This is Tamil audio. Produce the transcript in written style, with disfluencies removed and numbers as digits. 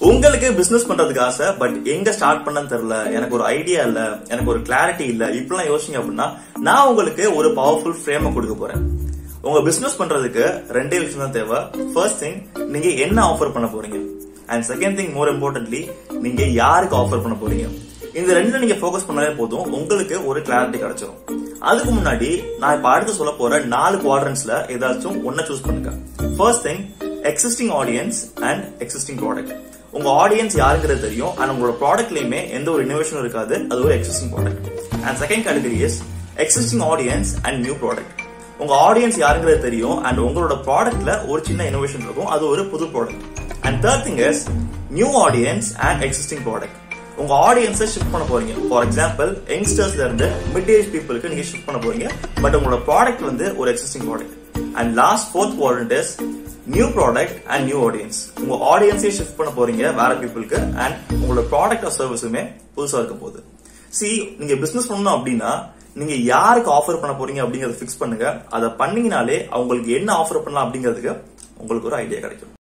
உங்களுக்கு பிசினஸ் பண்றதுக்கு ஆசை, பட் எங்க ஸ்டார்ட் பண்ணன்னு தெரியல, எனக்கு ஒரு ஐடியா இல்ல, எனக்கு ஒரு கிளாரிட்டி இல்ல, இப்படிலாம் யோசிங்க அப்படின்னா நான் உங்களுக்கு ஒரு பவர்ஃபுல் ஃப்ரேம் கொடுக்க போறேன். உங்க பிசினஸ் பண்றதுக்கு ரெண்டே விஷயம் தான் தேவை. ஃபர்ஸ்ட் திங், நீங்க என்ன ஆஃபர் பண்ண போறீங்க, and second thing more importantly, நீங்க யாருக்கு ஆஃபர் பண்ண போறீங்க. இந்த ரெண்டு நீங்க ஃபோக்கஸ் பண்ணாலே போதும், உங்களுக்கு ஒரு கிளாரிட்டி கிடைச்சிடும். அதுக்கு முன்னாடி நான் இப்ப அடுத்து சொல்ல போற 4 குவாட்ரண்ட்ஸ்ல ஏதாச்சும் ஒன்ன சூஸ் பண்ணுங்க. First thing, existing audience and existing product. உங்க ஆடியன்ஸ் யாருங்கிறது தெரியும், அண்ட் உங்களோட ப்ராடக்ட்லயுமே எந்த ஒரு இன்னோவேஷனும் இருக்காது, அது ஒரு existing product. And second category is existing audience and new product. உங்க ஆடியன்ஸ் யாருங்கிறது தெரியும், அண்ட் உங்களோட ப்ராடக்ட்ல ஒரு சின்ன இன்னோவேஷன் இருக்கும், அது ஒரு புது product. And third thing is new audience and existing product. உங்க ஆடியன்ஸை ஷிஃப்ட் பண்ண போறீங்க. ஃபார் எக்ஸாம்பிள், யங்ஸ்டர்ஸ்ல இருந்து மிட் ஏஜ் பீப்புளுக்கு நீங்க ஷிஃப்ட் பண்ண போறீங்க, பட் உங்களோட ப்ராடக்ட் வந்து ஒரு existing product. And last fourth quadrant is new product and new audience. உங்க ஆடியன்ஸே ஷிஃப்ட் பண்ண போறீங்க வேற பீப்புளுக்கு, அண்ட் உங்களோட ப்ராடக்ட் ஆர் சர்வீஸுமே புதுசா இருக்க போகுது. நீங்க பிசினஸ் பண்ணணும் அப்படின்னா நீங்க யாருக்கு ஆஃபர் பண்ண போறீங்க அப்படிங்கறத பிக்ஸ் பண்ணுங்க. அதை பண்ணீங்கனாலே அவங்களுக்கு என்ன ஆஃபர் பண்ணலாம் அப்படிங்கிறதுக்கு உங்களுக்கு ஒரு ஐடியா கிடைக்கும்.